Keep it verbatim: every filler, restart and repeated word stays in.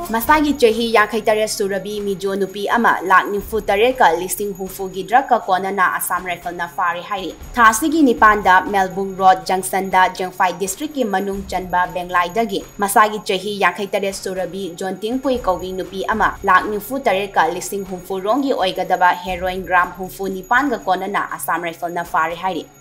Masagi Chahi Yankaitare Surabi Mijo Nupi Ama Lak Nimfu Tareka listing Humfugi Draka Konana Assam Rifle na Fari Hari. Tasigi Nipanda Melbourne Road Junction da Jangfai District ki Manung Chanba Benglai Dagi. Masagi Chahi Yankaitare Surabi John Tingpui Kawi Nupi Ama Lak Nimfu Tareka listing Humfu Rongi Oigadaba Heroin Gram Humfu Nipanga Konana Assam Rifle na Fari Hari.